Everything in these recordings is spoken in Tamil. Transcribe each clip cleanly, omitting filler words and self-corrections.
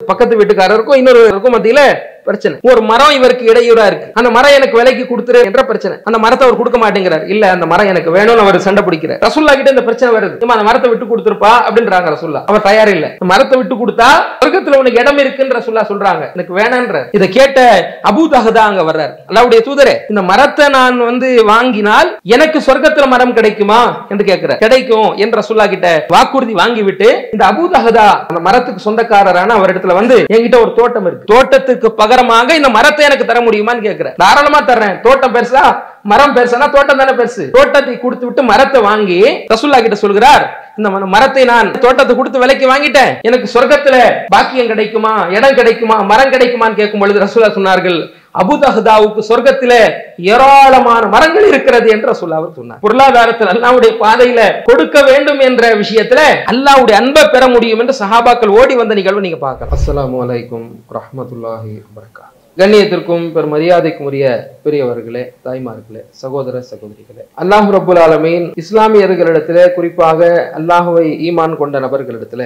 பக்கத்து வீட்டுக்காரருக்கும் இன்னொருவருக்கும் மத்தியில பிரச்சனை. ஒரு மரம் இவருக்கு இடையூறா இருக்கு. அந்த மரம் எனக்கு விலைக்கு கொடுத்துரு என்ற பிரச்சனை. அந்த மரத்தை அவர் கொடுக்க மாட்டேங்கிறார். இல்ல அந்த மரம் எனக்கு வேணும்னு அவர் சண்டை பிடிக்கிறார். ரசூல்லா கிட்ட இந்த பிரச்சனை வருது. அந்த மரத்தை விட்டு கொடுத்துருப்பா அப்படின்றாங்க ரசூல்லா. அவர் தயார் இல்ல. மரத்தை விட்டு கொடுத்தா சொர்க்கத்துல உனக்கு இடம் இருக்குன்னு ரசூல்லா சொல்றாங்க. எனக்கு வேணான்ற. இதை கேட்ட அபூ தஹ்தா அங்க வர்றார். அல்லாஹ்வுடைய தூதரே, இந்த மரத்தை நான் வாங்கினால் எனக்கு சொர்க்கத்துல மரம் கிடைக்குமா என்று கேட்கிறார். கிடைக்கும் என்று ரசூல்லா கிட்ட வாக்குறுதி வாங்கி விட்டு இந்த அபூ தஹ்தா அந்த மரத்துக்கு சொந்தக்காரரான அவரிடத்துல என்கிட்ட ஒரு தோட்டம் இருக்கு, தோட்டத்துக்கு பகரமாக இந்த மரத்தை எனக்கு தர முடியுமான்னு கேட்கிறேன். தாராளமா தர்றேன். தோட்டம் பெருசா மரம் பெருசானா தோட்டம் தானே பெருசு. தோட்டத்தை கொடுத்து விட்டு மரத்தை வாங்கி ரசூல்லா கிட்ட சொல்கிறார், இந்த மரத்தை நான் தோட்டத்தை கொடுத்து விலைக்கு வாங்கிட்டேன், எனக்கு சொர்க்கத்துல பாக்கியம் கிடைக்குமா, இடம் கிடைக்குமா, மரம் கிடைக்குமான்னு கேட்கும் பொழுது ரசூல்லா சொன்னார்கள், அபூ தஹ்தாவுக்கு சொர்க்கத்திலே ஏராளமான மரங்கள் இருக்கிறது என்று ரசூல்லா அவர் சொன்னார். பொருளாதாரத்தில் அல்லாஹ்வுடைய பாதையில கொடுக்க வேண்டும் என்ற விஷயத்துல அல்லாஹ்வுடைய அன்பை பெற முடியும் என்று சஹாபாக்கள் ஓடி வந்த நிகழ்வு நீங்க பார்க்கலாம். அஸ்ஸலாமு அலைக்கும் வரஹ்மத்துல்லாஹி வபரகாத்துஹு. கண்ணியத்திற்கும் பெருமரியாதைக்கும் உரிய பெரியவர்களே, தாய்மார்களே, சகோதர சகோதரிகளே, அல்லாஹ் ரப்புல் ஆலமீன் இஸ்லாமியர்களிடத்திலே, குறிப்பாக அல்லாஹ்வை ஈமான் கொண்ட நபர்களிடத்திலே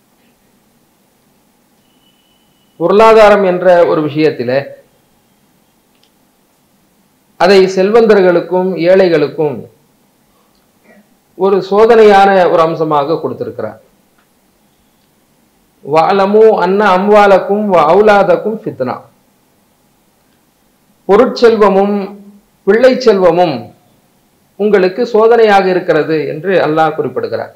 பொருளாதாரம் என்ற ஒரு விஷயத்திலே அதை செல்வந்தர்களுக்கும் ஏழைகளுக்கும் ஒரு சோதனையான ஒரு அம்சமாக கொடுத்திருக்கிறார். வஅலமு அன்ன அம்வாலக்கும் வ அவுலாதக்கும் ஃபித்னா. பொருட்செல்வமும் பிள்ளை செல்வமும் உங்களுக்கு சோதனையாக இருக்கிறது என்று அல்லாஹ் குறிப்பிடுகிறார்.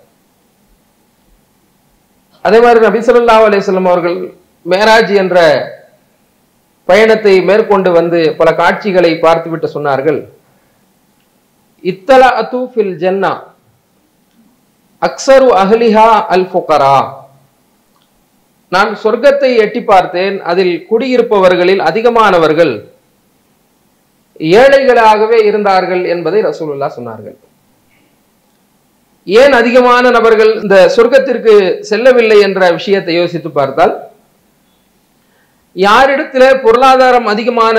அதே மாதிரி நபி ஸல்லல்லாஹு அலைஹி வஸல்லம் அவர்கள் மேராஜ் என்ற பயணத்தை மேற்கொண்டு பல காட்சிகளை பார்த்துவிட்டு சொன்னார்கள், இத்தலஅது ஃபில் ஜன்னா அக்ஸரு அஹ்லிஹா அல் ஃபுகரா. நான் சொர்க்கத்தை எட்டி பார்த்தேன், அதில் குடியிருப்பவர்களில் அதிகமானவர்கள் ஏழைகளாகவே இருந்தார்கள் என்பதை ரசூலுல்லாஹ் சொன்னார்கள். ஏன் அதிகமான நபர்கள் இந்த சொர்க்கத்திற்கு செல்லவில்லை என்ற விஷயத்தை யோசித்து பார்த்தால், யாரிடத்திலே பொருளாதாரம் அதிகமான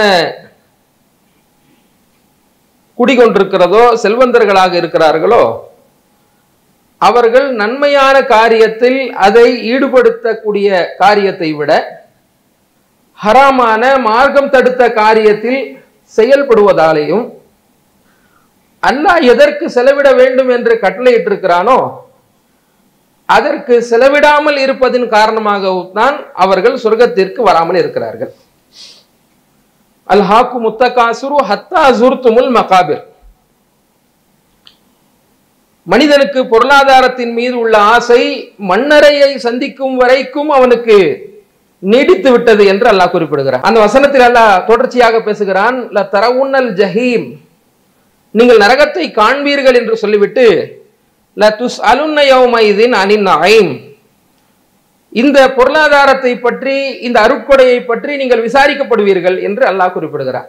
குடிகொண்டிருக்கிறதோ, செல்வந்தர்களாக இருக்கிறார்களோ, அவர்கள் நன்மையான காரியத்தில் அதை ஈடுபடுத்தக்கூடிய காரியத்தை விட ஹராமான மார்க்கம் தடுத்த காரியத்தில் செயல்படுவதாலேயும் அல்லாஹ் எதற்கு செலவிட வேண்டும் என்று கட்டளையிட்டிருக்கிறானோ அதற்கு செலவிடாமல் இருப்பதின் காரணமாகவும் தான் அவர்கள் சொர்க்கத்திற்கு வராமல் இருக்கிறார்கள். அல்ஹாக்கு முத்தகாசுரு ஹத்தா ஜுர்துமுல் மகாபிர். மனிதனுக்கு பொருளாதாரத்தின் மீது உள்ள ஆசை மண்ணறையை சந்திக்கும் வரைக்கும் அவனுக்கு நீடித்து விட்டது என்று அல்லாஹ் குறிப்பிடுகிறான். அந்த வசனத்தில் அல்லாஹ் தொடர்ச்சியாக பேசுகிறான், ல தரவுன்னல் ஜஹீம், நீங்கள் நரகத்தை காண்பீர்கள் என்று சொல்லிவிட்டு ல துஸ்அலுன்ன யௌமைதின் அனின் நஈம், இந்த பொருளாதாரத்தை பற்றி, இந்த அருட்கொடையை பற்றி நீங்கள் விசாரிக்கப்படுவீர்கள் என்று அல்லாஹ் குறிப்பிடுகிறார்.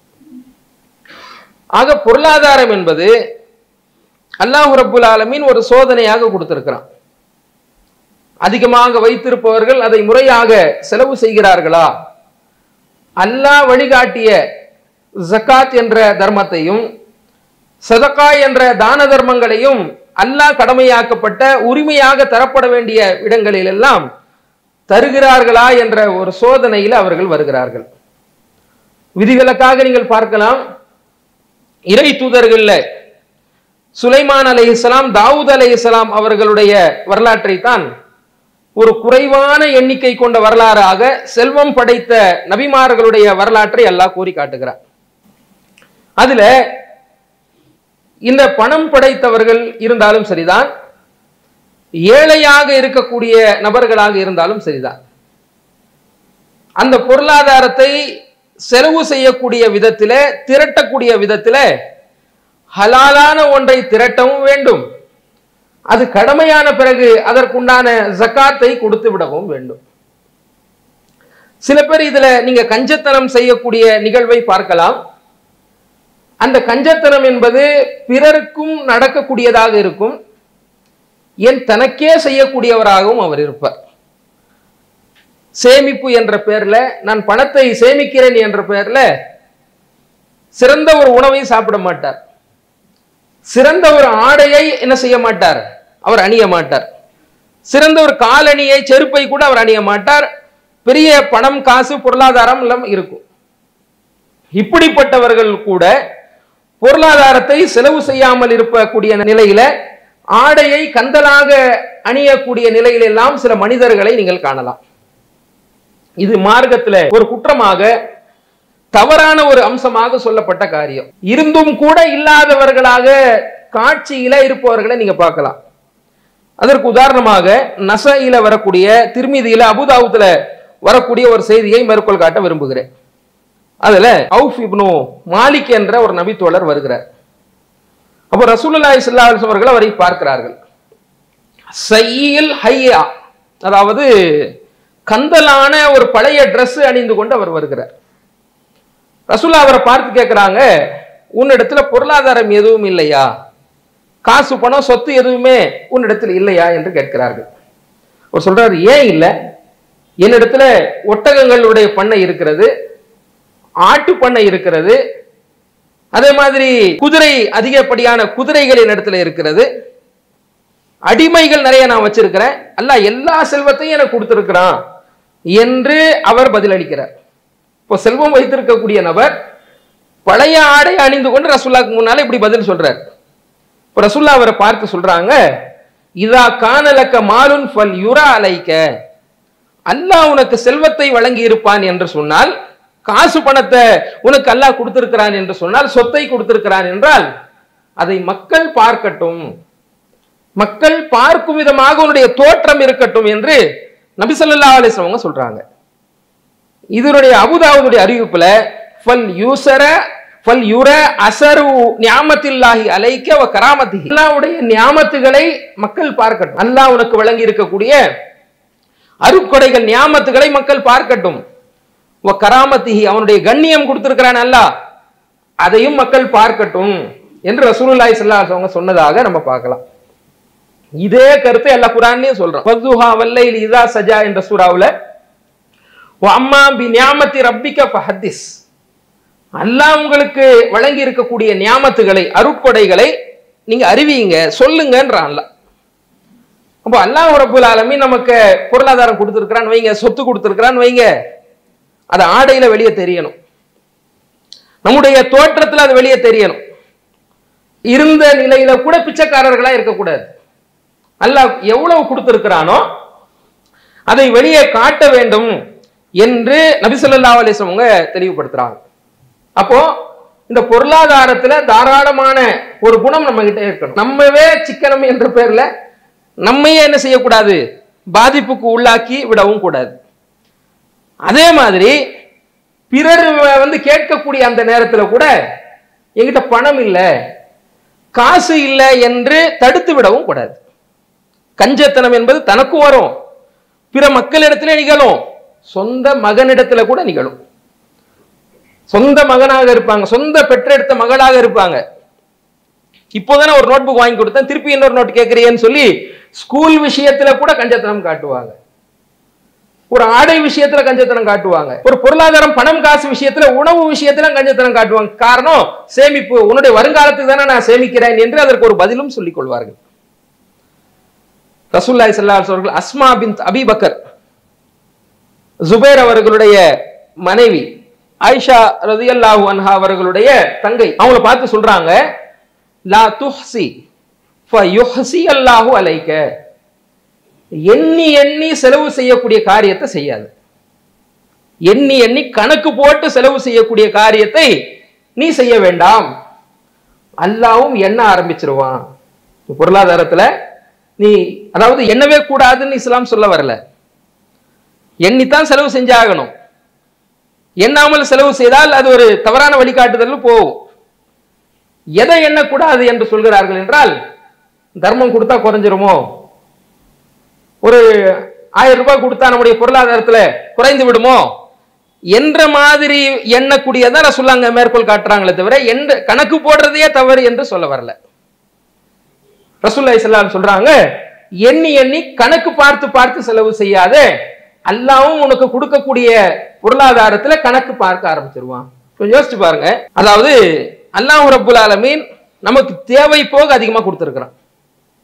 ஆக பொருளாதாரம் என்பது அல்லாஹ் ரப்புல் ஆலமீன் ஒரு சோதனையாக கொடுத்திருக்கிறான். அதிகமாக வைத்திருப்பவர்கள் அதை முறையாக செலவு செய்கிறார்களா, அல்லாஹ் வழிகாட்டிய ஜகாத் என்ற தர்மத்தையும் சதகா என்ற தான தர்மங்களையும் அல்லாஹ் கடமையாக்கப்பட்ட உரிமையாக தரப்பட வேண்டிய இடங்களில் எல்லாம் தருகிறார்களா என்ற ஒரு சோதனையில் அவர்கள் வருகிறார்கள். விதிவிலக்காக நீங்கள் பார்க்கலாம், இறை தூதர்கள்ல சுலைமான் அலைஹிஸ்ஸலாம், தாவூத் அலைஹிஸ்ஸலாம் அவர்களுடைய வரலாற்றை தான் ஒரு குறைவான எண்ணிக்கை கொண்ட வரலாறாக செல்வம் படைத்த நபிமார்களுடைய வரலாற்றை அல்லாஹ் கூறி காட்டுகிறார். அதுல இந்த பணம் படைத்தவர்கள் இருந்தாலும் சரிதான், ஏழையாக இருக்கக்கூடிய நபர்களாக இருந்தாலும் சரிதான், அந்த பொருளாதாரத்தை செலவு செய்யக்கூடிய விதத்திலே, திரட்டக்கூடிய விதத்திலே ஹலாலான ஒன்றை திரட்டவும் வேண்டும், அது கடமையான பிறகு அதற்குண்டான ஜகாத்தை கொடுத்து விடவும் வேண்டும். சில பேர் இதுல நீங்க கஞ்சத்தனம் செய்யக்கூடிய நிகழ்வை பார்க்கலாம். அந்த கஞ்சத்தனம் என்பது பிறருக்கும் நடக்கக்கூடியதாக இருக்கும், என் தனக்கே செய்யக்கூடியவராகவும் அவர் இருப்பார். சேமிப்பு என்ற பெயர்ல, நான் பணத்தை சேமிக்கிறேன் என்ற பெயர்ல சிறந்த ஒரு உணவை சாப்பிட மாட்டார், சிறந்த ஒரு ஆடையை என்ன செய்ய மாட்டார், அவர் அணிய மாட்டார், சிறந்த ஒரு காலணியை, செருப்பை கூட அவர் அணிய மாட்டார். பெரிய பணம் காசு பொருளாதாரம் எல்லாம் இருக்கும். இப்படிப்பட்டவர்கள் கூட பொருளாதாரத்தை செலவு செய்யாமல் இருக்கக்கூடிய நிலையில ஆடையை கந்தலாக அணியக்கூடிய நிலையில எல்லாம் சில மனிதர்களை நீங்கள் காணலாம். இது மார்க்கத்தில் ஒரு குற்றமாக தவறான ஒரு அம்சமாக சொல்லப்பட்ட காரியம். இருந்தும் கூட இல்லாதவர்களாக காட்சியில இருப்பவர்களை நீங்க பார்க்கலாம். அதற்கு உதாரணமாக நசையில வரக்கூடிய, திர்மிதியில, அபுதாவுதுல வரக்கூடிய ஒரு செய்தியை மேற்கோள் காட்ட விரும்புகிறேன். அதுல அவுஃப் இப்னு மாலிக் என்ற ஒரு நபித்தோழர் வருகிறார். அப்போ ரசூலுல்லாஹி ஸல்லல்லாஹு அலைஹி வஸல்லம் அவர்கள் அவரை பார்க்கிறார்கள். சையில் ஹையா, அதாவது கந்தலான ஒரு பழைய டிரெஸ் அணிந்து கொண்டு அவர் வருகிறார். ரசூலுல்லாஹ் அவரை பார்த்து கேட்கிறாங்க, உன்னிடத்துல பொருளாதாரம் எதுவும் இல்லையா, காசு பணம் சொத்து எதுவுமே உன்னிடத்தில் இல்லையா என்று கேட்கிறார்கள். அவர் சொல்றாரு, ஏன் இல்லை, என்னிடத்துல ஒட்டகங்களுடைய பண்ணை இருக்கிறது, ஆட்டு பண்ணை இருக்கிறது, அதே மாதிரி குதிரை, அதிகப்படியான குதிரைகள் என்னிடத்துல இருக்கிறது, அடிமைகள் நிறைய நான் வச்சிருக்கிறேன், அல்லாஹ் எல்லா செல்வத்தையும் எனக்கு கொடுத்திருக்கிறான் என்று அவர் பதிலளிக்கிறார். இப்போ செல்வம் வைத்திருக்கக்கூடிய நபர் பழைய ஆடை அணிந்து கொண்டு ரசூலுல்லாஹ்க்கு முன்னால இப்படி பதில் சொல்றார். இப்போ ரசூலுல்லாஹ் அவரை பார்த்து சொல்றாங்க, இதா கானலக்க மாலுன் ஃபல் யுரா அலைக்க, அல்லாஹ் உனக்கு செல்வத்தை வழங்கி இருப்பான் என்று சொன்னால், காசு பணத்தை உனக்கு அல்லாஹ் கொடுத்திருக்கிறான் என்று சொன்னால், சொத்தை கொடுத்திருக்கிறான் என்றால் அதை மக்கள் பார்க்கட்டும், மக்கள் பார்க்கும் விதமாக உன்னுடைய தோற்றம் இருக்கட்டும் என்று நபி ஸல்லல்லாஹு அலைஹி வஸல்லம் சொல்றாங்க. இதனுடைய அபூதாவுதுடைய அறிவிப்புல ஃபல் யூஸர ஃபல் யுர அஸரு நிஅமத்தில்லாஹி அலைக்க வ கராமத்திஹி, அல்லாஹ்வுடைய நியாமத்துகளை மக்கள் பார்க்கட்டும், அல்லாஹ் உனக்கு வழங்கி இருக்கக்கூடிய அருட்கொடைகள் நியாமத்துகளை மக்கள் பார்க்கட்டும், வ கராமத்திஹி, அவனுடைய கண்ணியம் கொடுத்திருக்கிறான் அல்லாஹ், அதையும் மக்கள் பார்க்கட்டும் என்று ரசூலுல்லாஹி ஸல்லல்லாஹு அலைஹி வஸல்லம் சொன்னதாக நம்ம பார்க்கலாம். இதே கருத்தை அல்லாஹ் குர்ஆன்லயே சொல்றான். ஃபதுஹா வல்லைலி இதா சஜா என்ற சூராவுல வ அம்மா பி நிஅமத்தி ரப்பிக ஃபஹதிஸ், அல்லாஹ் உங்களுக்கு வழங்கி இருக்கக்கூடிய நியாமத்துகளை, அருட்கொடைகளை நீங்க அறிவிங்க, சொல்லுங்கன்றான் அல்லாஹ். அப்போ அல்லாஹ் ரப்பல் ஆலமீன் நமக்கு பொருளாதாரம் கொடுத்திருக்கிறான் வைங்க, சொத்து கொடுத்திருக்கிறான் வைங்க, அது ஆடையில வெளியே தெரியணும், நம்முடைய தோற்றத்துல அது வெளியே தெரியணும். இருந்த நிலையில கூட பிச்சைக்காரர்களா இருக்கக்கூடாது. அல்லாஹ் எவ்வளவு கொடுத்திருக்கிறானோ அதை வெளியே காட்ட வேண்டும் என்று நபி ஸல்லல்லாஹு அலைஹி வஸல்லம் தெளிவுபடுத்துறாங்க. அப்போ இந்த பொருளாதாரத்துல தாராளமான ஒரு குணம் நம்ம கிட்ட இருக்கணும். நம்மவே சிக்கனம் என்ற பேர்ல நம்மையே என்ன செய்யக்கூடாது, பாதிப்புக்கு உள்ளாக்கி விடவும் கூடாது. அதே மாதிரி பிறர் கேட்கக்கூடிய அந்த நேரத்தில் கூட என்கிட்ட பணம் இல்லை, காசு இல்லை என்று தடுத்து விடவும் கூடாது. கஞ்சத்தனம் என்பது தனக்கும் வரும், பிற மக்களிடத்திலே நிகழும், சொந்த மகனிடத்துல கூட நிகழும். சொந்த மகனாக இருப்பாங்க, சொந்த பெற்றெடுத்த மகளாக இருப்பாங்க. இப்போதானே ஒரு நோட் புக் வாங்கி கொடுத்தேன், திருப்பி இன்னொரு நோட் கேட்கிறேன்னு சொல்லி ஸ்கூல் விஷயத்துல கூட கஞ்சத்தனம் காட்டுவாங்க, ஒரு ஆடை விஷயத்துல கஞ்சத்தனம் காட்டுவாங்க, ஒரு பொருளாதாரம் பணம் காசு விஷயத்துல, உணவு விஷயத்துல கஞ்சத்தனம் காட்டுவாங்க. காரணம் சேமிப்பு, உன்னுடைய வருங்காலத்துக்கு தானே நான் சேமிக்கிறேன் என்று அதற்கு ஒரு பதிலும் சொல்லிக் கொள்வார்கள். ரசூலுல்லாஹி ஸல்லல்லாஹு அலைஹி வஸல்லம் Asma bint Abi Bakr, Zubair அவர்களுடைய மனைவி, ஆயிஷா ரலியல்லாஹு அன்ஹா அவர்களுடைய தங்கை, அவங்கள பார்த்து சொல்றாங்க, லா துஹ்சி ஃபயுஹ்சி அல்லாஹு அலைக, எண்ணி எண்ணி செலவு செய்யக்கூடிய காரியத்தை செய்யாது, எண்ணி எண்ணி கணக்கு போட்டு செலவு செய்யக்கூடிய காரியத்தை நீ செய்ய வேண்டாம், அல்லாஹ்வும் எண்ண ஆரம்பிச்சிருவான். பொருளாதாரத்துல நீ அதாவது எண்ணவே கூடாதுன்னு இஸ்லாம் சொல்ல வரல, எண்ணித்தான் செலவு செஞ்சாகணும். எண்ணாமல் செலவு செய்தால் அது ஒரு தவறான வழிகாட்டுதல் போகும். எதை எண்ணக்கூடாது என்று சொல்கிறார்கள் என்றால், தர்மம் கொடுத்தா குறைஞ்சிருமோ, ஒரு 1000 ரூபாய் கொடுத்தா நம்முடைய பொருளாதாரத்துல குறைந்து விடுமோ என்ற மாதிரி எண்ணக்கூடியதான் ரசூலுல்லாஹ் மேற்கோள் காட்டுறாங்களே தவிர கணக்கு போடுறதையே தவறு என்று சொல்ல வரல. ரசூலுல்லாஹி ஸல்லல்லாஹு அலைஹி வஸல்லம் சொல்றாங்க, எண்ணி எண்ணி கணக்கு பார்த்து பார்த்து செலவு செய்யாத, அல்லாஹ்வும் உனக்கு கொடுக்கக்கூடிய பொருளாதாரத்துல கணக்கு பார்க்க ஆரம்பிச்சிருவான். கொஞ்சம் யோசிச்சு பாருங்க. அதாவது அல்லாஹ் ரப்புல் ஆலமீன் நமக்கு தேவை போக அதிகமா கொடுத்திருக்கிறான்.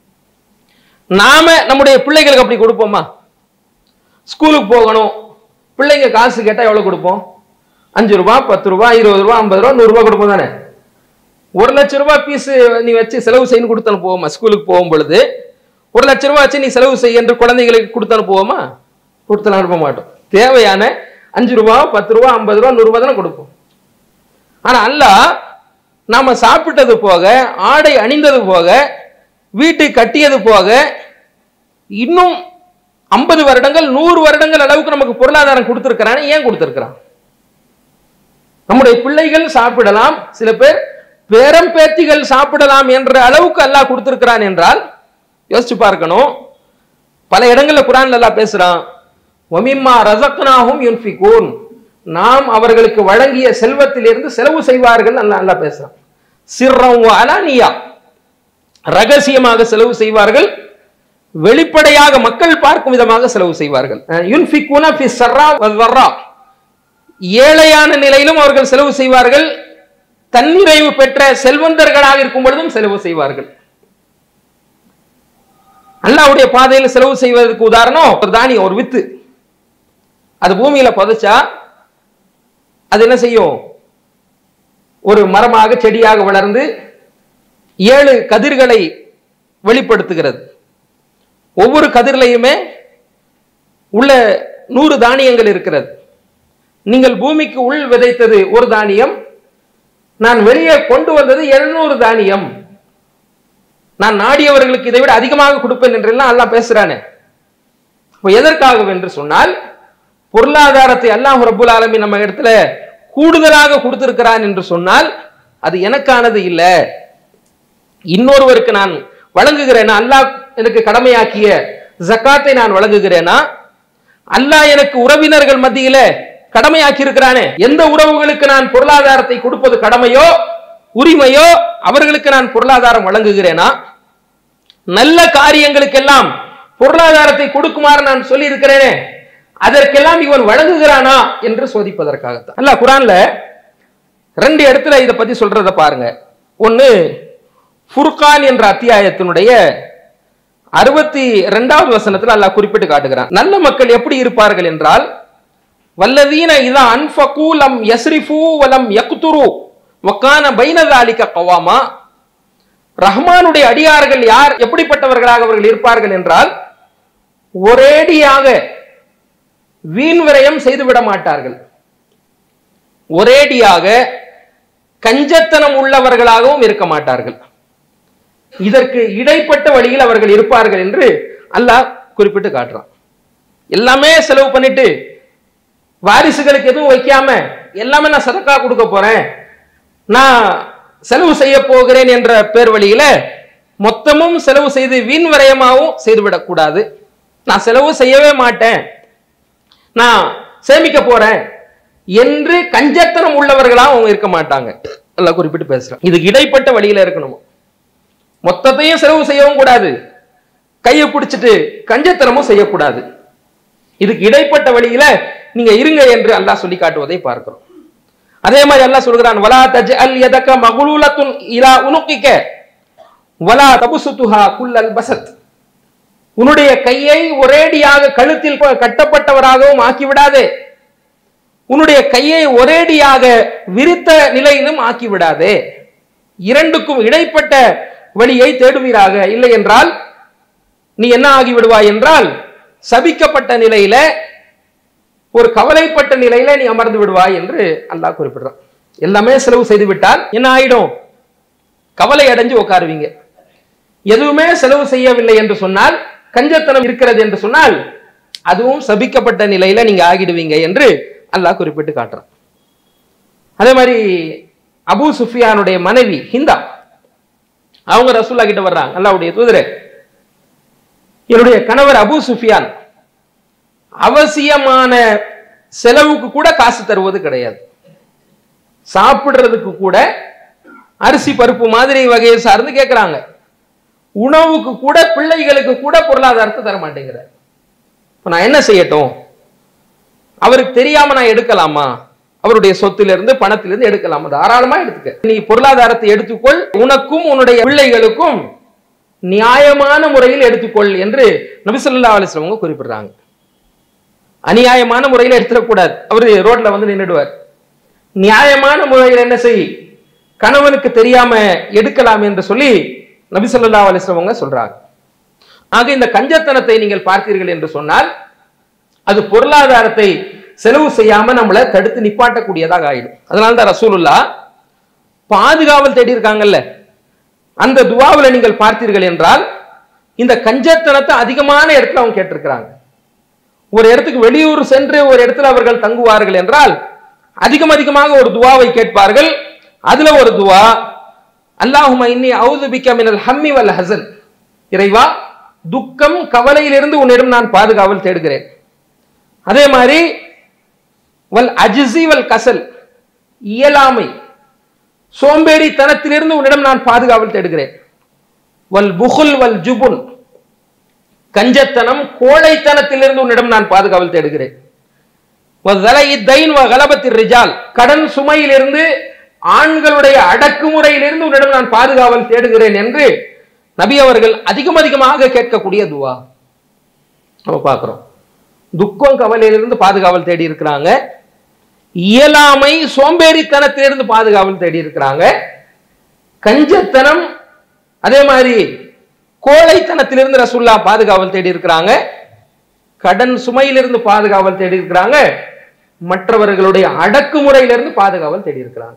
நாம நம்முடைய பிள்ளைகளுக்கு அப்படி கொடுப்போமா? ஸ்கூலுக்கு போகணும், பிள்ளைங்க காசு கேட்டா எவ்வளவு கொடுப்போம்? 5 ரூபாய், 10 ரூபாய், 20 ரூபாய், 50 ரூபாய், 100 ரூபாய் கொடுப்போம் தானே? 1 லட்சம் ரூபாய் பீஸ் நீ வச்சு செலவு செய்யு கொடுத்து அனுப்புவோமா? ஸ்கூலுக்கு போகும் பொழுது 1 லட்சம் ரூபாய் வச்சு நீ செலவு செய்ய என்று குழந்தைகளுக்கு கொடுத்து அனுப்புவோமா? கொடுத்து அனுப்ப மாட்டோம். தேவையான 5 ரூபாய், 10 ரூபாய், 50 ரூபாய், 100 ரூபாய் தானே கொடுப்போம். ஆனா அல்லாஹ் நாம சாப்பிட்டது போக, ஆடை அணிந்தது போக, வீட்டை கட்டியது போக, இன்னும் 50 வருடங்கள் 100 வருடங்கள் அளவுக்கு நமக்கு பொருளாதாரம் கொடுத்திருக்கிறான். ஏன் கொடுத்திருக்கிறான்? நம்முடைய பிள்ளைகள் சாப்பிடலாம், சில பேர் பேரம் பேத்திகள் சாப்பிடலாம் என்ற அளவுக்கு அல்லாஹ் கொடுத்திருக்கிறான் என்றால் யோசிச்சு பார்க்கணும். பல இடங்கள்ல குர்ஆன்ல அல்லாஹ் பேசுறான், வமிம்மா ரஸக்னாஹும் யுன்ஃபிகூன், நாம் அவர்களுக்கு வழங்கிய செல்வத்திலிருந்து செலவு செய்வார்கள் அல்லாஹ் பேசுறான். சிர்ரம் வ அலானியா, ரகசியமாக செலவு செய்வார்கள், வெளிப்படையாக மக்கள் பார்க்கும் விதமாக செலவு செய்வார்கள். யுன்ஃபிகூன ஃபி ஸர்ரா வல் வர்ரா, ஏழையான நிலையிலும் அவர்கள் செலவு செய்வார்கள், தன்னிறைவு பெற்ற செல்வந்தர்களாக இருக்கும் பொழுதும் செலவு செய்வார்கள். அல்லாஹ்வுடைய பாதையில் செலவு செய்வதற்கு உதாரணம் ஒரு தானியம், ஒரு வித்து. அது பூமியில புதைச்சா அது என்ன செய்யும்? ஒரு மரமாக செடியாக வளர்ந்து 7 கதிர்களை வெளிப்படுத்துகிறது. ஒவ்வொரு கதிர்லையுமே உள்ள 100 தானியங்கள் இருக்கிறது. நீங்கள் பூமிக்கு உள் விதைத்தது ஒரு தானியம், நான் வெளியே கொண்டு வந்தது 700 தானியம். நான் நாடியவர்களுக்கு இதை விட அதிகமாக கொடுப்பேன் என்றெல்லாம் அல்லாஹ் பேசுறானே. எதற்காக என்று சொன்னால், பொருளாதாரத்தை அல்லாஹ் ரப்புல் ஆலமீன் நம்ம இடத்துல கூடுதலாக கொடுத்திருக்கிறான் என்று சொன்னால் அது எனக்கானது இல்ல, இன்னொருவருக்கு நான் வழங்குகிறேனா, அல்லாஹ் எனக்கு கடமையாக்கிய ஜக்காத்தை நான் வழங்குகிறேனா, அல்லாஹ் எனக்கு உறவினர்கள் மத்தியில கடமையாக்கி இருக்கிறானே, எந்த உறவுகளுக்கு நான் பொருளாதாரத்தை கொடுப்பது கடமையோ உரிமையோ அவர்களுக்கு நான் பொருளாதாரம் வழங்குகிறேனா, நல்ல காரியங்களுக்கெல்லாம் பொருளாதாரத்தை கொடுக்குமாறு நான் சொல்லி இருக்கிறேனே, அதற்கெல்லாம் இவன் வழங்குகிறானா என்று சோதிப்பதற்காகத்தான். அல்லாஹ் குர்ஆன்ல 2 இடத்துல இதை பத்தி சொல்றத பாருங்க. ஒன்னு ஃபுர்கான் என்ற அத்தியாயத்தினுடைய 62வது வசனத்தில் அல்லாஹ் குறிப்பிட்டு காட்டுகிறான். நல்ல மக்கள் எப்படி இருப்பார்கள் என்றால், வல்லதீன இதா அன்ஃபகு லம் யஸ்ரிஃபு வலம் யக்துரு வகான பைன ஸாலிக கவாமா. ரஹ்மானுடைய அடியார்கள் யார், எப்படிப்பட்டவர்களாக அவர்கள் இருப்பார்கள் என்றால், ஒரேடியாக வீண் விரயம் செய்துவிட மாட்டார்கள், ஒரேடியாக கஞ்சத்தனம் உள்ளவர்களாகவும் இருக்க மாட்டார்கள். இதற்கு இடைப்பட்ட வழியில் அவர்கள் இருப்பார்கள் என்று அல்லாஹ் குறிப்பிட்டு காட்டுறான். எல்லாமே செலவு பண்ணிட்டு வாரிசுகளுக்கு எதுவும் வைக்காம எல்லாமே நான் சதக்கா கொடுக்க போறேன், நான் செலவு செய்ய போகிறேன் என்ற பேர் வழியில மொத்தமும் செலவு செய்து வீண் விரயமாகவும் செய்துவிடக் கூடாது. நான் செலவு செய்யவே மாட்டேன், நான் சேமிக்க போறேன் என்று கஞ்சத்தனம் உள்ளவர்களாக அவங்க இருக்க மாட்டாங்க. அல்லாஹ் குறிப்பிட்டு பேசுறான். இதுக்கு இடைப்பட்ட வழியில இருக்கணும். மொத்தத்தையும் செலவு செய்யவும் கூடாது, கையை பிடிச்சிட்டு கஞ்சத்தனமும் செய்யக்கூடாது. இதுக்கு இடைப்பட்ட வழியில நீங்க இருங்க என்று அல்லாஹ் சொல்லி காட்டுவதை பார்க்கிறோம். அதே மாதிரி அல்லாஹ் சொல்கிறான், வலா தஜ்அல் யதக மக்லூலத்துன் இலா உனுகிக வலா தபசுதுஹா குல்லல் பஸத். உன்னுடைய கையை ஒரேடியாக கழுத்தில் கட்டப்பட்டவராகவும் ஆக்கிவிடாதே, உன்னுடைய கையை ஒரேடியாக விரித்த நிலையிலும் ஆக்கிவிடாதே, இரண்டுக்கும் இடைப்பட்ட வழியை தேடுவீராக, இல்லை என்றால் நீ என்ன ஆகிவிடுவாய் என்றால் சபிக்கப்பட்ட நிலையில, ஒரு கவலைப்பட்ட நிலையில நீ அமர்ந்து விடுவாய் என்று அல்லாஹ் குறிப்பிடுறான். எல்லாமே செலவு செய்து விட்டால் என்ன ஆயிடும்? கவலை அடைஞ்சு உட்காருவீங்க. எதுவுமே செலவு செய்யவில்லை என்று சொன்னால், கஞ்சத்தனம் இருக்கிறது என்று சொன்னால், அதுவும் சபிக்கப்பட்ட நிலையில நீங்க ஆகிடுவீங்க என்று அல்லாஹ் குறிப்பிட்டு காட்டுறான். அதே மாதிரி அபூ சுஃபியானுடைய மனைவி ஹிந்தா, அவங்க ரசூலுல்லாஹ் கிட்ட வர்றாங்க, அல்லாஹ்வுடைய தூதரே, என்னுடைய கணவர் அபூ சுஃபியான் அவசியமான செலவுக்கு கூட காசு தருவது கிடையாது, சாப்பிடுறதுக்கு கூட அரிசி பருப்பு மாதிரி வகையை சார்ந்து கேட்கிறாங்க, உணவுக்கு கூட பிள்ளைகளுக்கு கூட பொருளாதாரத்தை தர மாட்டேங்கிறார். நான் என்ன செய்யட்டும்? அவருக்கு தெரியாம நான் எடுக்கலாமா? அவருடைய சொத்திலிருந்து பணத்திலிருந்து எடுக்கலாமா? தாராளமா எடுத்துக்க, நீ பொருளாதாரத்தை எடுத்துக்கொள், உனக்கும் உன்னுடைய பிள்ளைகளுக்கும் நியாயமான முறையில் எடுத்துக்கொள் என்று நபி ஸல்லல்லாஹு அலைஹி வஸல்லம் குறிப்பிடுறாங்க. அநியாயமான முறையில் எடுத்துடக்கூடாது. அவரு ரோட்ல வந்து நின்றுடுவார். நியாயமான முறையில் என்ன செய், கணவனுக்கு தெரியாம எடுக்கலாம் என்று சொல்லி நபி ஸல்லல்லாஹு அலைஹி வஸல்லம் அவங்க சொல்றாங்க. ஆக இந்த கஞ்சத்தனத்தை நீங்கள் பார்த்தீர்கள் என்று சொன்னால் அது பொருளாதாரத்தை செலவு செய்யாம நம்மளை தடுத்து நிப்பாட்டக்கூடியதாக ஆயிடும். அதனால்தான் ரசூலுல்லாஹ் பாதுகாவல் தேடி இருக்காங்கல்ல, அந்த துஆவில் நீங்கள் பார்த்தீர்கள் என்றால் இந்த கஞ்சத்தனத்தை அதிகமான இடத்துல அவங்க கேட்டிருக்கிறாங்க. ஒரு இடத்துக்கு வெளியூர் சென்று ஒரு இடத்துல அவர்கள் தங்குவார்கள் என்றால் அதிகமாக ஒரு துஆவை கேட்பார்கள். அதுல ஒரு துஆ, அல்லாஹும்ம இன்னி அஊது பிக்க மினல் ஹம்மி வல் ஹஸன், இறைவா துக்கம் கவலையிலிருந்து உன்னிடம் நான் பாதுகாவல் தேடுகிறேன். அதே மாதிரி வல் அஜ்ஸி வல் கஸல், இயலாமை சோம்பேறித்தனத்திலிருந்து உன்னிடம் நான் பாதுகாவல் தேடுகிறேன். வல் புகுல் வல் ஜுபுன், கஞ்சத்தனம் கோழைத்தனத்திலிருந்து உன்னிடம் நான் பாதுகாவல் தேடுகிறேன். கடன் சுமையிலிருந்து ஆண்களுடைய அடக்குமுறையிலிருந்து உன்னிடம் நான் பாதுகாவல் தேடுகிறேன் என்று நபி அவர்கள் அதிகமாக கேட்கக்கூடிய துஆ நம்ம பார்க்கிறோம். துக்கம் கவலையிலிருந்து பாதுகாவல் தேடி இருக்கிறாங்க, இயலாமை சோம்பேறித்தனத்திலிருந்து பாதுகாவல் தேடி இருக்கிறாங்க, கஞ்சத்தனம் அதே மாதிரி கோழைத்தனத்திலிருந்து ரசூலுல்லாஹ் பாதுகாவல் தேடி இருக்கிறாங்க, கடன் சுமையிலிருந்து பாதுகாவல் தேடி இருக்கிறாங்க, மற்றவர்களுடைய அடக்குமுறையிலிருந்து பாதுகாவல் தேடி இருக்கிறாங்க.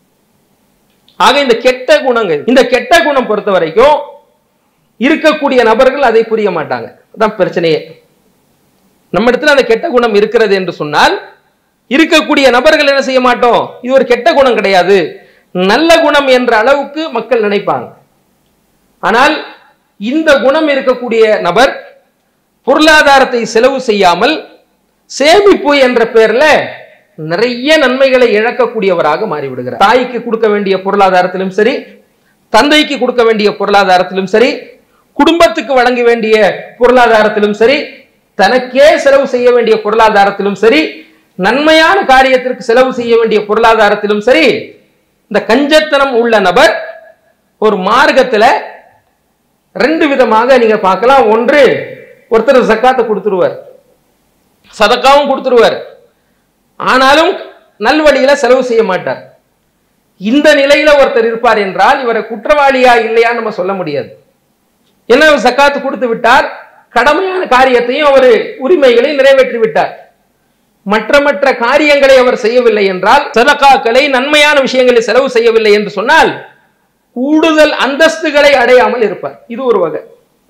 ஆக இந்த கெட்ட குணங்கள், இந்த கெட்ட குணம் பொறுத்த வரைக்கும் இருக்கக்கூடிய நபர்கள் அதை புரிய மாட்டாங்க. அதான் பிரச்சனையே. நம்ம இடத்துல அந்த கெட்ட குணம் இருக்கிறது என்று சொன்னால் இருக்கக்கூடிய நபர்கள் என்ன செய்ய மாட்டோம், இது ஒரு கெட்ட குணம் கிடையாது, நல்ல குணம் என்ற அளவுக்கு மக்கள் நினைப்பாங்க. ஆனால் இந்த குணம் இருக்கக்கூடிய நபர் பொருளாதாரத்தை செலவு செய்யாமல் சேமிப்பு என்ற பெயர்ல நிறைய நன்மைகளை இழக்கக்கூடியவராக மாறிவிடுகிறார். தாய்க்கு கொடுக்க வேண்டிய பொருளாதாரத்திலும் சரி, தந்தைக்கு கொடுக்க வேண்டிய பொருளாதாரத்திலும் சரி, குடும்பத்துக்கு வழங்க வேண்டிய பொருளாதாரத்திலும் சரி, தனக்கே செலவு செய்ய வேண்டிய பொருளாதாரத்திலும் சரி, நன்மையான காரியத்திற்கு செலவு செய்ய வேண்டிய பொருளாதாரத்திலும் சரி, இந்த கஞ்சத்தனம் உள்ள நபர் ஒரு மார்க்கத்துல ரெண்டு விதமாக நீங்க பார்க்கலாம். ஒன்று, ஒருத்தர் ஜக்காத்தை கொடுத்துருவார், சதக்காவும் கொடுத்துருவார், ஆனாலும் நல்வழியில செலவு செய்ய மாட்டார். இந்த நிலையில ஒருத்தர் இருப்பார் என்றால் இவரை குற்றவாளியா இல்லையா நம்ம சொல்ல முடியாது. என்ன, ஜக்காத்து கொடுத்து விட்டார், கடமையான காரியத்தையும் அவர் உரிமைகளை நிறைவேற்றி விட்டார், மற்ற காரியங்களை அவர் செய்யவில்லை என்றால், சதக்காக்களை நன்மையான விஷயங்களை செலவு செய்யவில்லை என்று சொன்னால் கூடுதல் அந்தஸ்துகளை அடையாமல் இருப்பார். இது ஒரு வகை.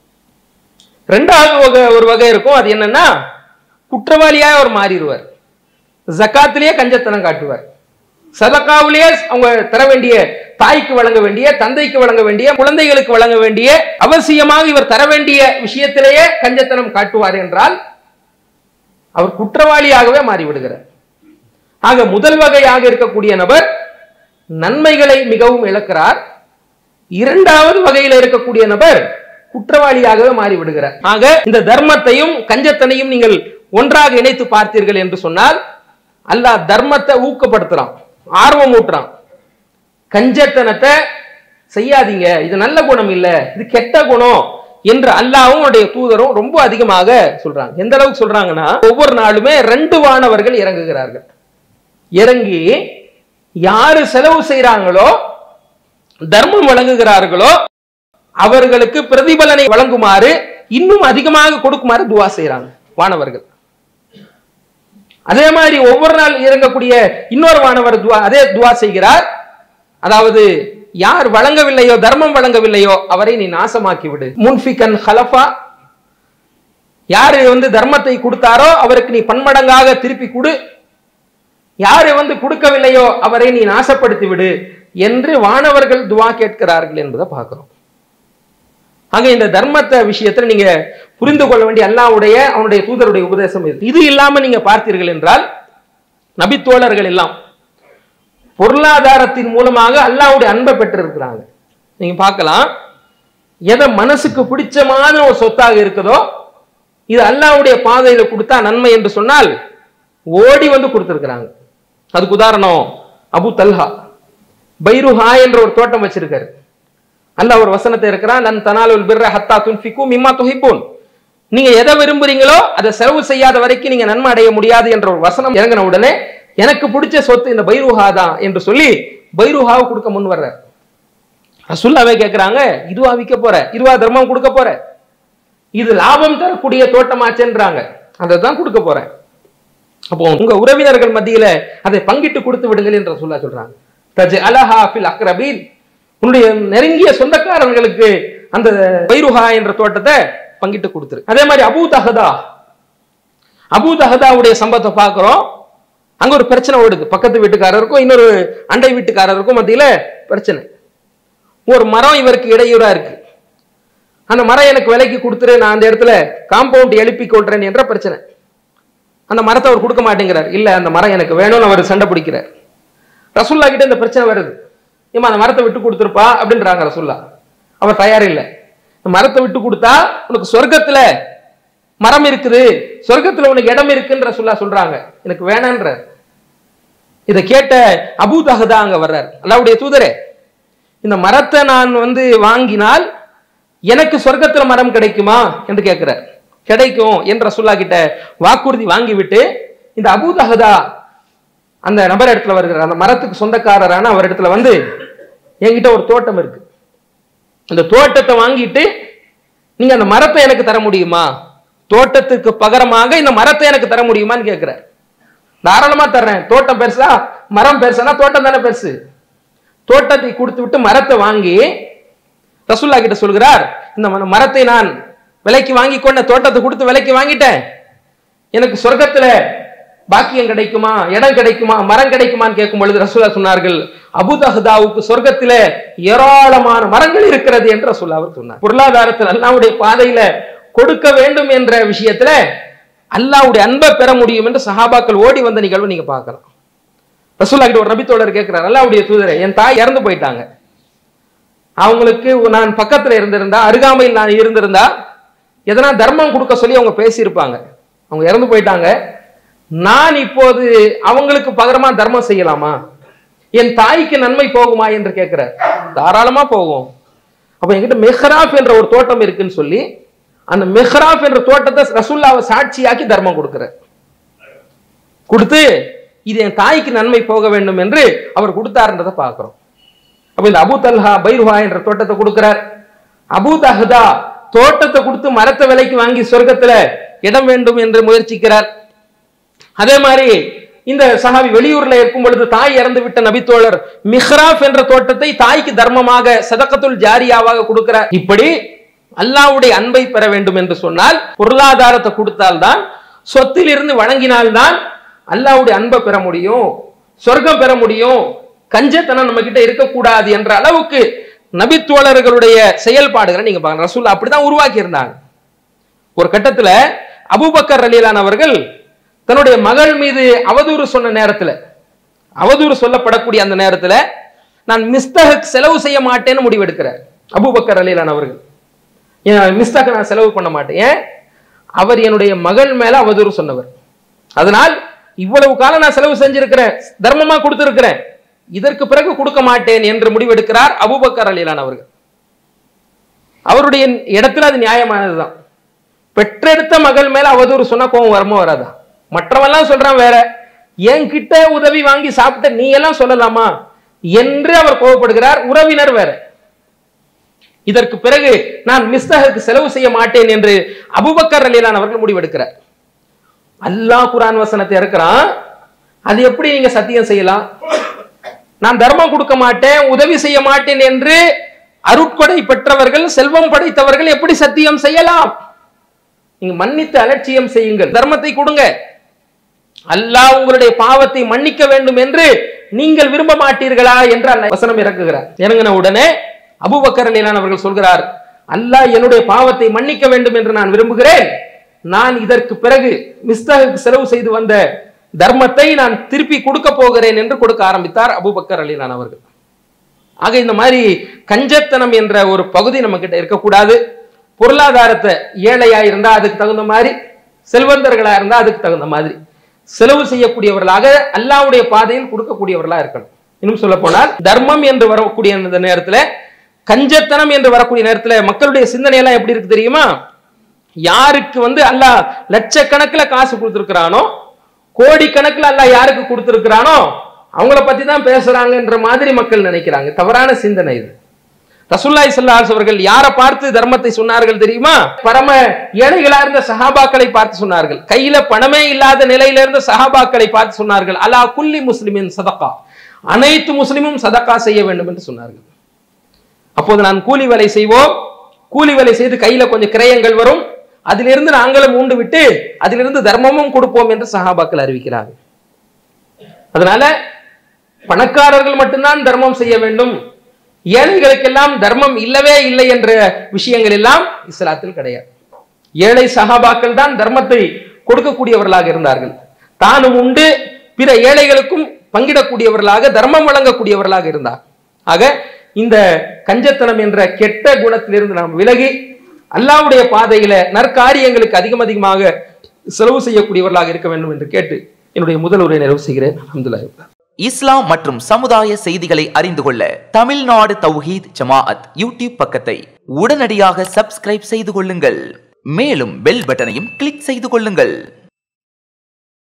இரண்டாவது ஒரு வகை இருக்கும். அது என்னன்னா, குற்றவாளியாக அவர் மாறிடுவார். ஜக்காத்திலேயே கஞ்சத்தனம் காட்டுவார், சதக்காவிலேயே அவங்க தர வேண்டிய தாய்க்கு வழங்க வேண்டிய, தந்தைக்கு வழங்க வேண்டிய, குழந்தைகளுக்கு வழங்க வேண்டிய, அவசியமாக இவர் தர வேண்டிய விஷயத்திலேயே கஞ்சத்தனம் காட்டுவார் என்றால் அவர் குற்றவாளியாகவே மாறிவிடுகிறார். ஆக முதல் வகையாக இருக்கக்கூடிய நபர் நன்மைகளை மிகவும் இழக்கிறார். இரண்டாவது வகையில் இருக்கக்கூடிய நபர் குற்றவாளியாகவே மாறிவிடுகிறார். ஆக இந்த தர்மத்தையும் கஞ்சத்தனையும் நீங்கள் ஒன்றாக இணைத்து பார்த்தீர்கள் என்று சொன்னால் அல்லாஹ் தர்மத்தை ஊக்கப்படுத்துறான், ஆர்வம் ஊட்டுறான். கஞ்சத்தனத்தை செய்யாதீங்க, இது நல்ல குணம் இல்ல, இது கெட்ட குணம் என்று அல்லாஹ்வும் அவருடைய தூதரும் ரொம்ப அதிகமாக சொல்றாங்க. எந்த அளவுக்கு சொல்றாங்கன்னா, ஒவ்வொரு நாளுமே 2 வானவர்கள் இறங்குகிறார்கள். இறங்கி யாரு செலவு செய்யறாங்களோ, தர்மம் வழங்குகிறார்களோ அவர்களுக்கு பிரதிபலனை வழங்குமாறு, இன்னும் அதிகமாக கொடுக்குமாறு துவா செய்யறாங்க வானவர்கள். அதே மாதிரி ஒவ்வொரு நாள் இறங்கக்கூடிய இன்னொரு வானவர் அதே துவா செய்கிறார். அதாவது யார் வழங்கவில்லையோ, தர்மம் வழங்கவில்லையோ அவரை நீ நாசமாக்கி விடு. முன்ஃபிகன் ஹலஃபா, யாரு தர்மத்தை கொடுத்தாரோ அவருக்கு நீ பன்மடங்காக திருப்பி கொடு, யாரு கொடுக்கவில்லையோ அவரை நீ நாசப்படுத்தி விடு என்று வானவர்கள் துவா கேட்கிறார்கள் என்பதை பார்க்கிறோம். ஆக இந்த தர்மத்தை விஷயத்தில் நீங்க புரிந்து கொள்ள வேண்டிய அல்லாஹ்வுடைய அவனுடைய தூதருடைய உபதேசம் இது. இது இல்லாம நீங்க பார்த்தீர்கள் என்றால் நபித்தோழர்கள் எல்லாம் பொருளாதாரத்தின் மூலமாக அல்லாஹ்வுடைய அன்பை பெற்றிருக்கிறாங்க. நீங்க பார்க்கலாம், எதை மனசுக்கு பிடிச்சமான ஒரு சொத்தாக இருக்குதோ, இது அல்லாஹ்வுடைய பாதையில கொடுத்தா நன்மை என்று சொன்னால் ஓடி கொடுத்திருக்கிறாங்க. அதுக்கு உதாரணம் அபு தல்ஹா. பைருஹா என்ற ஒரு தோட்டம் வச்சிருக்காரு. அல்லாஹ் ஒரு வசனத்தை இருக்கிறான், லன் தனாலுல் பிர்ர ஹத்தா துன்ஃபிகு மிம்மா துஹிப்பூன், நீங்க எதை விரும்புறீங்களோ அதை செலவு செய்யாத வரைக்கும் நீங்க நன்மை அடைய முடியாது என்ற ஒரு வசனம் இறங்கின உடனே எனக்கு பிடிச்ச சொத்து இந்த பைருஹா தான் என்று சொல்லி பைருஹாவை கொடுக்க முன் வர்றார். ரசூலுல்லாஹ்வே கேட்கிறாங்க, இதுவா விற்க போற, இதுவா தர்மம் கொடுக்க போற, இது லாபம் தரக்கூடிய தோட்டமாச்சேன்றாங்க, அதை தான் கொடுக்க போறேன். அப்போ உங்க உறவினர்கள் மத்தியில அதை பங்கிட்டு கொடுத்து விடுங்கள் என்று ரசூலுல்லாஹ் சொல்றாங்க. தஜ்அலஹா ஃபில் அக்ரபீன், உன்னுடைய நெருங்கிய சொந்தக்காரர்களுக்கு அந்த பைருஹா என்ற தோட்டத்தை பங்கிட்டு கொடுத்துரு. அதே மாதிரி அபூ தஹதாவுடைய சம்பவத்தை பார்க்கிறோம். அங்க ஒரு பிரச்சனை ஓடுது. பக்கத்து வீட்டுக்காரருக்கும் இன்னொரு அண்டை வீட்டுக்காரருக்கும் மத்தியில பிரச்சனை. ஒரு மரம் இவருக்கு இடையூறா இருக்கு. அந்த மரம் எனக்கு விலைக்கு கொடுத்துரு, நான் அந்த இடத்துல காம்பவுண்ட் எழுப்பி கொள்றேன் என்ற பிரச்சனை. அந்த மரத்தை அவர் கொடுக்க மாட்டேங்கிறார். இல்ல அந்த மரம் எனக்கு வேணும்னு அவர் சண்டை பிடிக்கிறார். ரசூலுல்லாஹ் கிட்ட இந்த பிரச்சனை வருது. ஏமா அந்த மரத்தை விட்டு கொடுத்துருப்பா அப்படின்றாங்க ரசூலுல்லாஹ். அவர் தயார் இல்லை. மரத்தை விட்டு கொடுத்தா உனக்கு சொர்க்கத்துல மரம் இருக்குது, சொர்க்கத்துல உனக்கு இடம் இருக்குன்ற ரசூலுல்லாஹ் சொல்றாங்க. எனக்கு வேணான்ற. இதை கேட்ட அபூ தஹதா அங்க வர்றார். அல்லாஹ்வுடைய தூதரே, இந்த மரத்தை நான் வாங்கினால் எனக்கு சொர்க்கத்துல மரம் கிடைக்குமா என்று கேட்கிறார். கிடைக்கும் என்ற ரசூலுல்லாஹ் கிட்ட வாக்குறுதி வாங்கிவிட்டு இந்த அபூ தஹதா அந்த நபர் இடத்துல வருகிறார். அந்த மரத்துக்கு சொந்தக்காரரான அவர் இடத்துல என்கிட்ட ஒரு தோட்டம் இருக்கு, அந்த தோட்டத்தை வாங்கிட்டு நீங்க அந்த மரத்தை எனக்கு தர முடியுமா, தோட்டத்துக்கு பகரமாக இந்த மரத்தை எனக்கு தர முடியுமான்னு கேட்கிறார். தாராளமா தர்றேன். தோட்டம் பெருசா மரம் பெருசானா தோட்டம் தானே பெருசு. தோட்டத்தை கொடுத்து விட்டு மரத்தை வாங்கி ரசூலுல்லாஹ் கிட்ட சொல்கிறார், இந்த மரத்தை நான் விலைக்கு வாங்கி கொண்ட தோட்டத்தை கொடுத்து விலைக்கு வாங்கிட்டேன், எனக்கு சொர்க்கத்துல பாக்கியம் கிடைக்குமா, இடம் கிடைக்குமா, மரம் கிடைக்குமான்னு கேட்கும் பொழுது ரசூலுல்லாஹ் சொன்னார்கள், அபூ தஹதாவுக்கு சொர்க்கத்தில ஏராளமான மரங்கள் இருக்கிறது என்று ரசூலுல்லாஹ் சொன்னார். பொருளாதாரத்தில் அல்லாஹ்வுடைய பாதையில கொடுக்க வேண்டும் என்ற விஷயத்துல அல்லாஹ்வுடைய அன்பை பெற முடியும் என்று சஹாபாக்கள் ஓடி வந்த நிகழ்வு நீங்க பார்க்கலாம். ரசூலுல்லாஹ் கிட்ட ஒரு நபி தோழர் கேட்கிறார், அல்லாஹ்வுடைய தூதரே, என் தாய் இறந்து போயிட்டாங்க, அவங்களுக்கு நான் பக்கத்துல இருந்திருந்தா, அருகாமையில் நான் இருந்திருந்தா எதனா தர்மம் கொடுக்க சொல்லி அவங்க பேசியிருப்பாங்க. அவங்க இறந்து போயிட்டாங்க, நான் இப்போது அவங்களுக்கு பகரமா தர்மம் செய்யலாமா, என் தாய்க்கு நன்மை போகுமா என்று கேட்கிறார். தாராளமா போகும். அப்ப என்கிட்ட மெஹ்ராப் என்ற ஒரு தோட்டம் இருக்குன்னு சொல்லி அந்த மெஹ்ராப் என்ற தோட்டத்தை ரசூலுல்லாஹ்வை சாட்சியாக்கி தர்மம் கொடுக்கிறார். கொடுத்து இது என் தாய்க்கு நன்மை போக வேண்டும் என்று அவர் கொடுத்தாருன்றதை பார்க்கிறோம். அப்ப இந்த அபூ தல்ஹா பைருஹா என்ற தோட்டத்தை கொடுக்கிறார். அபூ தஹதா தோட்டத்தை கொடுத்து மரத்தை விலைக்கு வாங்கி சொர்க்கத்துல இடம் வேண்டும் என்று முயற்சிக்கிறார். அதே மாதிரி இந்த சஹாபி வெளியூர்ல இருக்கும் பொழுது தாய் இறந்து விட்ட நபித்தோழர் மிஹ்ராப் என்ற தோட்டத்தை தாய்க்கு தர்மமாக சதகத்துல் ஜாரியாவாக கொடுக்கிறார். இப்படி அல்லாஹ்வுடைய அன்பை பெற வேண்டும் என்று சொன்னால் பொருளாதாரத்தை கொடுத்தால்தான், சொத்தில் இருந்து வழங்கினால்தான் அல்லாஹ்வுடைய அன்பை பெற முடியும், சொர்க்கம் பெற முடியும். கஞ்சத்தனம் நம்ம கிட்ட இருக்கக்கூடாது என்ற அளவுக்கு நபித்தோழர்களுடைய செயல்பாடுகளை நீங்க பாருங்க. ரசூலுல்லாஹ் அப்படிதான் உருவாக்கி இருந்தாங்க. ஒரு கட்டத்துல அபூபக்கர் ரலியல்லாஹு அவர்கள் தன்னுடைய மகள் மீது அவதூறு சொன்ன நேரத்துல, அவதூறு சொல்லப்படக்கூடிய அந்த நேரத்துல, நான் மிஸ்தஹக் செலவு செய்ய மாட்டேன்னு முடிவெடுக்கிறார் அபூபக்கர் ரலியல்லாஹு அவர்கள். மிஸ்தஹக் நான் செலவு பண்ண மாட்டேன். ஏன்? அவர் என்னுடைய மகள் மேல அவதூறு சொன்னவர். அதனால் இவ்வளவு காலம் நான் செலவு செஞ்சிருக்கிறேன், தர்மமா கொடுத்திருக்கிறேன், இதற்கு பிறகு கொடுக்க மாட்டேன் என்று முடிவெடுக்கிறார் அபூபக்கர் ரலியல்லாஹு அவர்கள். அவருடைய இடத்துல அது நியாயமானதுதான். பெற்றெடுத்த மகள் மேல அவதூறு சொன்னா கோவம் வருமா வராதா? மற்றவெல்லாம் சொல்றான் வேற, என்கிட்ட உதவி வாங்கி சாப்பிட்ட நீ எல்லாம் சொல்லலாமா என்று அவர் கோவப்படுகிறார். உறவினர் வேற. இதற்கு பிறகு நான் மிஸ்தஹுக்கு செலவு செய்ய மாட்டேன் என்று அபூபக்கர் ரலியல்லாஹு அவர்கள் முடிவெடுக்கிறார். அல்லாஹ் குர்ஆன் வசனத்தை இறக்குறான், அது எப்படி நீங்க சத்தியம் செய்யலாம்? நான் தர்மம் கொடுக்க மாட்டேன், உதவி செய்ய மாட்டேன் என்று அருட்கொடை பெற்றவர்கள், செல்வம் படைத்தவர்கள் எப்படி சத்தியம் செய்யலாம்? நீங்க மன்னித்து அலட்சியம் செய்யுங்கள், தர்மத்தை கொடுங்க, அல்லாஹ் உங்களுடைய பாவத்தை மன்னிக்க வேண்டும் என்று நீங்கள் விரும்ப மாட்டீர்களா என்று அல்லாஹ் வசனம் இறக்குகிறார். இறங்கின உடனே அபூபக்கர் ரலியல்லாஹு அவர்கள் சொல்கிறார், அல்லாஹ் என்னுடைய பாவத்தை மன்னிக்க வேண்டும் என்று நான் விரும்புகிறேன், நான் இதற்கு பிறகு மிஸ்தஹுக்கு செலவு செய்து வந்த தர்மத்தை நான் திருப்பி கொடுக்க போகிறேன் என்று கொடுக்க ஆரம்பித்தார் அபூபக்கர் ரலியல்லாஹு அவர்கள். ஆக இந்த மாதிரி கஞ்சத்தனம் என்ற ஒரு பகுதி நம்ம கிட்ட இருக்கக்கூடாது. பொருளாதாரத்தை ஏழையா இருந்தா அதுக்கு தகுந்த மாதிரி, செல்வந்தர்களா இருந்தா அதுக்கு தகுந்த மாதிரி செலவு செய்யக்கூடியவர்களாக அல்லாஹ்வுடைய பாதையில் கொடுக்கக்கூடியவர்களா இருக்கணும். இன்னும் சொல்ல போனால் தர்மம் என்று வரக்கூடிய இந்த நேரத்துல, கஞ்சத்தனம் என்று வரக்கூடிய நேரத்துல மக்களுடைய சிந்தனை எல்லாம் எப்படி இருக்கு தெரியுமா? யாருக்கு அல்லாஹ் லட்சக்கணக்கில் காசு கொடுத்திருக்கிறானோ, கோடிக்கணக்கில் அல்லாஹ் யாருக்கு கொடுத்திருக்கிறானோ அவங்கள பத்தி தான் பேசுறாங்கன்ற மாதிரி மக்கள் நினைக்கிறாங்க. தவறான சிந்தனை இது. ரசூலுல்லாஹி ஸல்லல்லாஹு அலைஹி வஸல்லம் அவர்கள் யாரை பார்த்து தர்மத்தை சொன்னார்கள் தெரியுமா? பரம ஏழைகளா இருந்த சஹாபாக்களை பார்த்து சொன்னார்கள். கையில பணமே இல்லாத நிலையில இருந்த சஹாபாக்களை பார்த்து சொன்னார்கள், அலா குல்லி முஸ்லிமின் சதகா, அனைத்து முஸ்லிமும் சதகா செய்ய வேண்டும் என்று சொன்னார்கள். அப்போது நான் கூலி வேலை செய்வோம், கூலி வேலை செய்து கையில கொஞ்சம் கிரயங்கள் வரும், அதிலிருந்து நாங்களும் உண்டு விட்டு அதிலிருந்து தர்மமும் கொடுப்போம் என்று சஹாபாக்கள் அறிவிக்கிறார்கள். அதனால பணக்காரர்கள் மட்டும்தான் தர்மம் செய்ய வேண்டும், ஏழைகளுக்கெல்லாம் தர்மம் இல்லவே இல்லை என்ற விஷயங்கள் எல்லாம் இஸ்லாத்தில் கிடையாது. ஏழை சஹாபாக்கள் தான் தர்மத்தை கொடுக்கக்கூடியவர்களாக இருந்தார்கள். தானும் உண்டு பிற ஏழைகளுக்கும் பங்கிடக்கூடியவர்களாக, தர்மம் வழங்கக்கூடியவர்களாக இருந்தார். ஆக இந்த கஞ்சத்தனம் என்ற கெட்ட குணத்திலிருந்து நாம் விலகி அல்லாஹ்வுடைய பாதையில நற்காரியங்களுக்கு அதிகமாக செலவு செய்யக்கூடியவர்களாக இருக்க வேண்டும் என்று கேட்டு என்னுடைய முதல் உரையை நிறைவு செய்கிறேன். அல்ஹம்துலில்லாஹ். இஸ்லாம் மற்றும் சமுதாய செய்திகளை அறிந்து கொள்ள தமிழ்நாடு தௌஹீத் ஜமாஅத் யூடியூப் பக்கத்தை உடனடியாக சப்ஸ்கிரைப் செய்து கொள்ளுங்கள். மேலும் பெல் பட்டனையும் கிளிக் செய்து கொள்ளுங்கள்.